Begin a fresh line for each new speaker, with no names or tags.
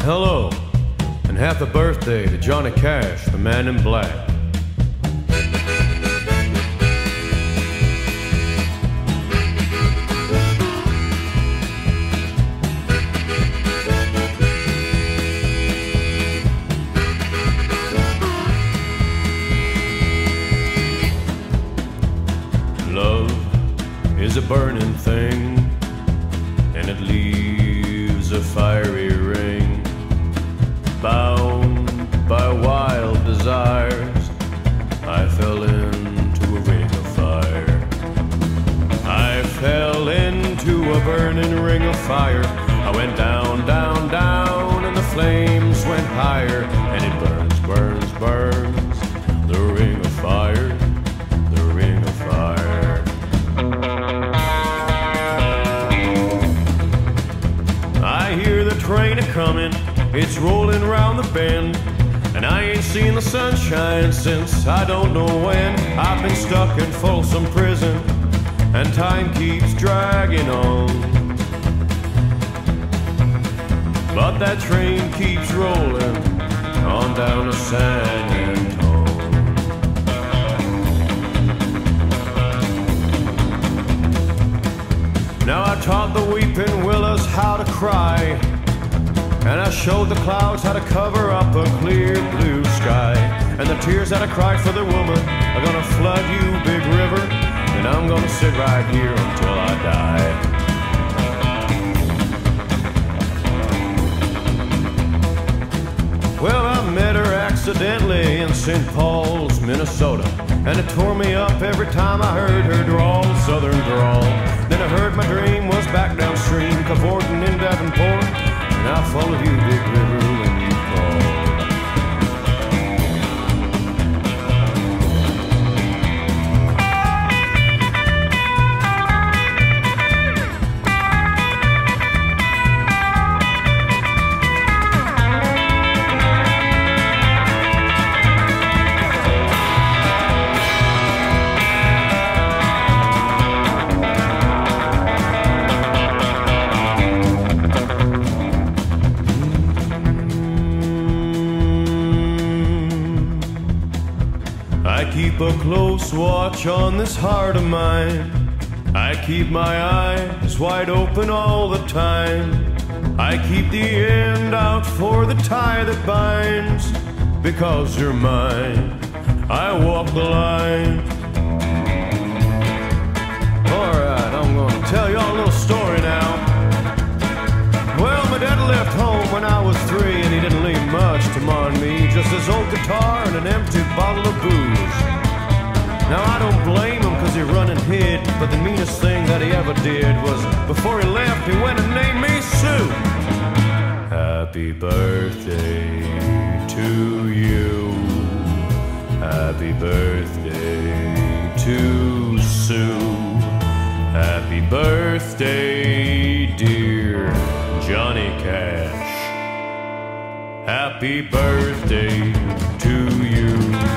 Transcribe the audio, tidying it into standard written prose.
Hello, and happy birthday to Johnny Cash, the man in black. Love is a burning thing, and it leaves a fiery ring. Bound by wild desires, I fell into a ring of fire. I fell into a burning ring of fire. I went down, down, down, and the flames went higher. And it burns, burns, burns, the ring of fire, the ring of fire. I hear the train a-comin', it's rolling round the bend, and I ain't seen the sunshine since I don't know when. I've been stuck in Folsom Prison, and time keeps dragging on. But that train keeps rolling on down to San Antone. Now I taught the weeping willows how to cry, and I showed the clouds how to cover up a clear blue sky. And the tears that I cried for the woman are gonna flood you, big river, and I'm gonna sit right here until I die. Well, I met her accidentally in St. Paul's, Minnesota, and it tore me up every time I heard her drawl, southern drawl. Then I heard my dream was back downstream, cavorting in Davenport, and I followed you, big river, when you called. I keep a close watch on this heart of mine. I keep my eyes wide open all the time. I keep the end out for the tie that binds. Because you're mine, I walk the line. Alright, I'm gonna tell y'all a little story now. Well, my dad left home when I was 3, and he didn't leave much to mar me, just his old guitar and an empty bottle of booze. Now I don't blame him cause he run and hid, but the meanest thing that he ever did was before he left, he went and named me Sue. Happy birthday to you. Happy birthday to Sue. Happy birthday, dear Johnny Cash. Happy birthday to you.